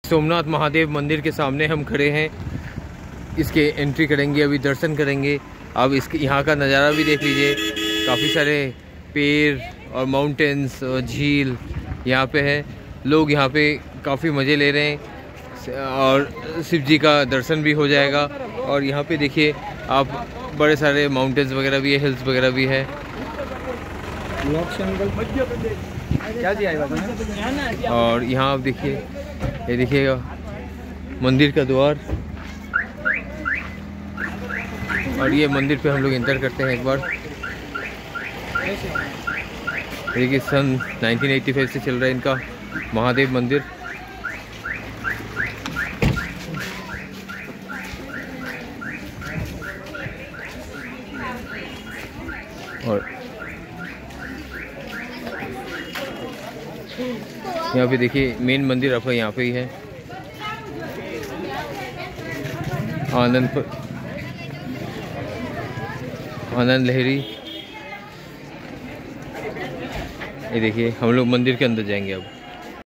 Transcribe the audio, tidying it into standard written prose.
सोमनाथ महादेव मंदिर के सामने हम खड़े हैं। इसके एंट्री करेंगे, अभी दर्शन करेंगे। अब इसके यहाँ का नज़ारा भी देख लीजिए, काफ़ी सारे पेड़ और माउंटेन्स और झील यहाँ पे है। लोग यहाँ पे काफ़ी मज़े ले रहे हैं और शिव जी का दर्शन भी हो जाएगा। और यहाँ पे देखिए आप, बड़े सारे माउंटेन्स वगैरह भी है, हिल्स वगैरह भी है। और यहाँ आप देखिए, ये देखिएगा मंदिर का द्वार। और ये मंदिर पे हम लोग एंटर करते हैं एक बार। देखिए सन 1985 से चल रहा है इनका महादेव मंदिर। और यहाँ पे देखिए मेन मंदिर आपका यहाँ पे ही है, आनंद लहरी। ये देखिए हम लोग मंदिर के अंदर जाएंगे अब।